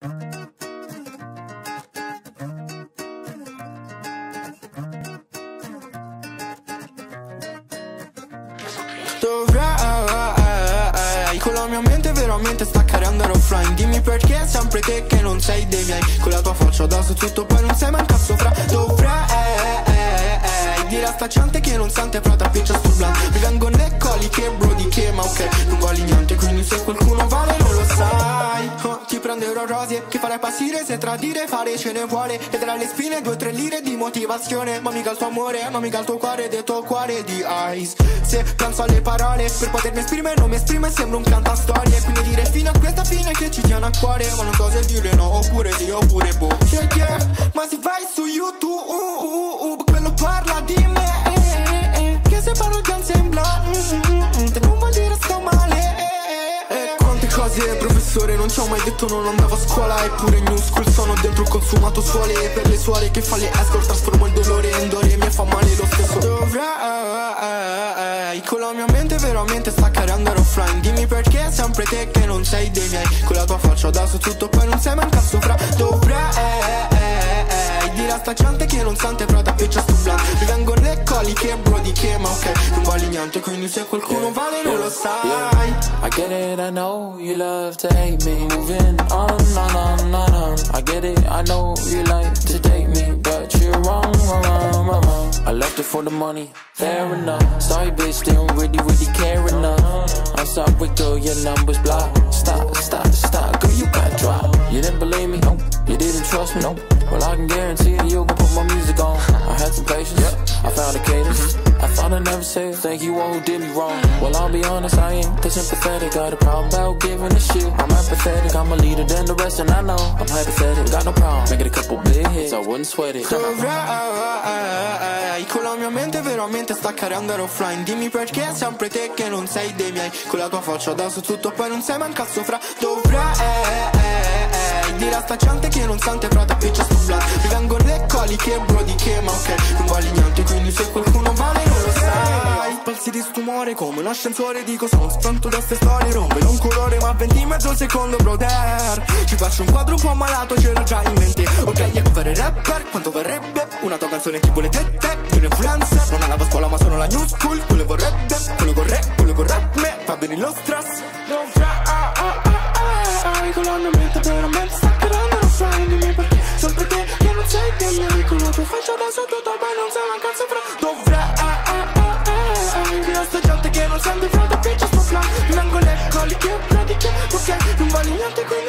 Dovrei, con la mia mente veramente staccare e andare offline. Dimmi perché sempre te che non sei dei miei. Con la tua faccia addosso tutto poi non sei mai un cazzo fra. Dovrei dire a sta gente che non sente frata piccia sul blunt. Mi vengono le coliche bro di che ma ok, non vali niente quindi se qualcuno vale non lo sai. Ti prenderò rose che farai passire se tradire fare ce ne vuole. E tra le spine 2-3 lire di motivazione. Ma mica il tuo amore, ma mica il tuo cuore, detto cuore di ice. Se penso alle parole per potermi esprimere non mi esprime, sembra un cantastorie. Quindi dire fino a questa fine che ci tiene a cuore. Ma non so se dire no oppure sì oppure boh. Yeah, yeah. Ma se vai su YouTube quello parla di me, che se parlo ti sembra te non vuol dire sto male. Quante cose professore non ci ho mai detto, non andavo a scuola. Eppure in new school sono dentro consumato suole. Per le suore che fa le escort trasformo il dolore in dore. Mi fa male lo stesso. Dovrei, con la mia mente veramente staccare e andare offline. Dimmi perché sempre te che non sei dei miei. Con la tua faccia addosso tutto poi non sei mai un cazzo fra. Dovrei dire a sta gente che non sente frata piccia stu blunt. Mi vengono le coliche bro di che ma ok, non vali niente quindi se qualcuno vale non lo sai. I get it, I know you love to hate me. Moving on. I get it, I know you like to date me, but you're wrong. I left it for the money, fair enough. Sorry bitch, they don't really care enough. I'm sorry girl, your number's blocked. Stop, girl, you got dropped. You didn't believe me, no. You didn't trust me, no. Well, I can guarantee you can put my music on. I had some patience, I found a cadence. I thought I'd never say thank you all who did me wrong. Well, I'll be honest, I ain't that sympathetic. Got a problem about giving a shit. I'm apathetic, I'm a leader than the rest, and I know I'm hypothetical. Got no problem, making a couple big hits, I wouldn't sweat it. Dovrei, con la mia mente veramente staccare e andare offline. Dimmi perché sempre te che non sei dei miei. Con la tua faccia addosso tutto poi non sei mai un cazzo fra. Dovrei dire a sta gente che non sente frata piccia stu blunt. Mi vengono le coliche bro di che ma ok, non vali niente quindi se qualcuno vale non lo sai. Spalzi di stumore come un ascensore, dico sono spento da ste storie. Rompe un colore ma 20 mezzo secondo brother. Ci faccio un quadro un po' malato, c'ero già in mente. Ok, e fare rapper, quanto varrebbe una tua canzone tipo le tette di un influencer. Non andavo a scuola ma sono la new school. Quello vorrebbe, quello corre me fa bene lo stress. Con la mia mente veramente staccare e andare offline. Dimmi perché sempre te che non sei dei miei. Con la tua faccia adesso tutto bene non sei una cazzo fra. Dovrei dire a sta gente che non sente frate piccia sto flan. Mi vengono le coliche pratiche, ok, non vali niente qui.